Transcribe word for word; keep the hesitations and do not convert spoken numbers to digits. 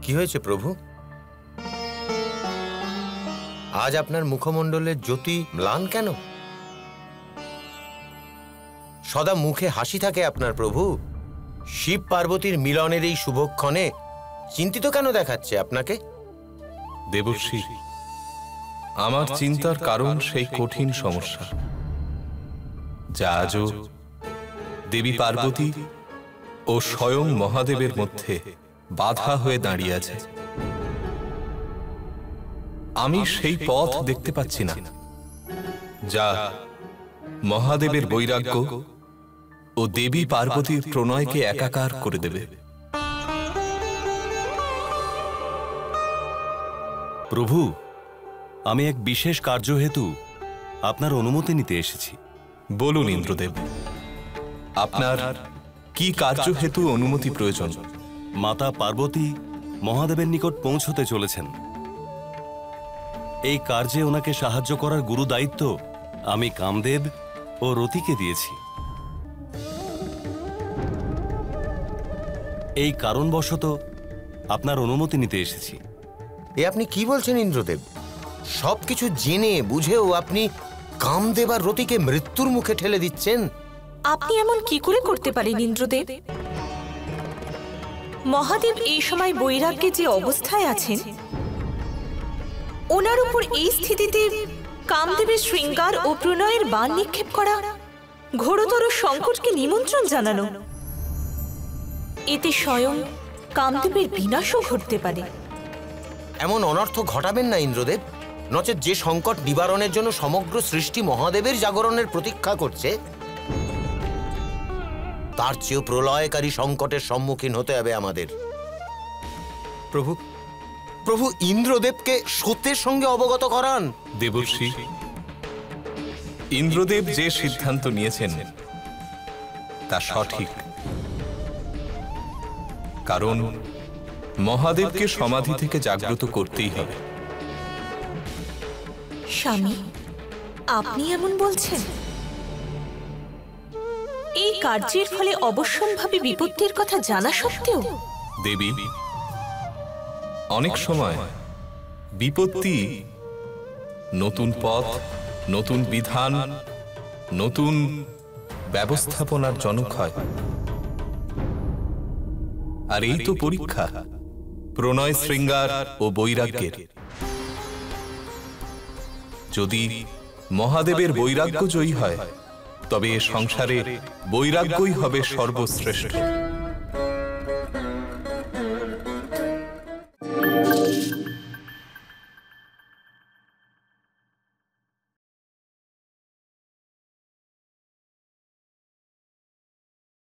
কি হয়েছে প্রভু? আজ আপনার মুখমণ্ডলের জ্যোতি ম্লান কেন? সদা মুখে হাসি থাকে আপনার প্রভু। শিব পার্বতীর মিলনের এই শুভক্ষণে চিন্তিত কেন দেখাচ্ছে আপনাকে? দেবর্ষি, আমার চিন্তার কারণ সেই কঠিন সমস্যা যা আজও দেবী পার্বতী ও স্বয়ং মহাদেবের মধ্যে বাধা হয়ে দাঁড়িয়ে আছে। আমি সেই পথ দেখতে পাচ্ছি না যা মহাদেবের বৈরাগ্য ও দেবী পার্বতীর প্রণয়কে একাকার করে দেবে। প্রভু, আমি এক বিশেষ কার্য হেতু আপনার অনুমতি নিতে এসেছি। বলুন ইন্দ্রদেব, আপনার কি কার্য হেতু অনুমতি প্রয়োজন? মাতা পার্বতী মহাদেবের নিকট পৌঁছতে চলেছেন। এই কার্যে ওনাকে সাহায্য করার গুরু দায়িত্ব আমি কামদেব ও রতিকে দিয়েছি। এই কারণবশত আপনার অনুমতি নিতে এসেছি। এ আপনি কি বলছেন ইন্দ্রদেব? সবকিছু জেনে বুঝেও আপনি কামদেব আর রতিকে মৃত্যুর মুখে ঠেলে দিচ্ছেন। আপনি এমন কি করে করতে পারেন ইন্দ্রদেব? মহাদেব এই সময় বৈরাগ্যে যে অবস্থায় আছেন, ওনার উপর এই স্থিতিতে কামদেবের শৃঙ্গার ও প্রণয়ের বাণ নিক্ষেপ করা ঘোরতর সংকটকে নিমন্ত্রণ জানানো। এতে স্বয়ং কামদেবের বিনাশও ঘটতে পারে। এমন অনর্থ ঘটাবেন না ইন্দ্রদেব, নচেত যে সংকট নিবারণের জন্য সমগ্র সৃষ্টি মহাদেবের জাগরণের প্রতীক্ষা করছে, তার চেয়েও প্রলয়কারী সংকটের সম্মুখীন হতে হবে আমাদের। প্রভু প্রভু ইন্দ্রদেবকে সত্যের সঙ্গে অবগত করান। দেবর্ষি, ইন্দ্রদেব যে সিদ্ধান্ত নিয়েছেন তা সঠিক, কারণ মহাদেবকে সমাধি থেকে জাগ্রত করতেই হবে। স্বামী, আপনি এমন বলছেন? এই কার্যের ফলে অবশ্যম্ভাবী বিপত্তির কথা জানা সত্ত্বেও? দেবী, অনেক সময় বিপত্তি নতুন পথ, নতুন বিধান, নতুন ব্যবস্থাপনার জনক হয়। আর এই তো পরীক্ষা প্রণয়, শৃঙ্গার ও বৈরাগ্যের। যদি মহাদেবের বৈরাগ্য জয়ী হয়, তবে এ সংসারে বৈরাগ্যই হবে সর্বশ্রেষ্ঠ।